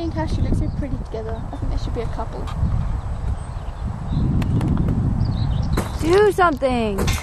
and Cashew look so pretty together. I think they should be a couple. Do something!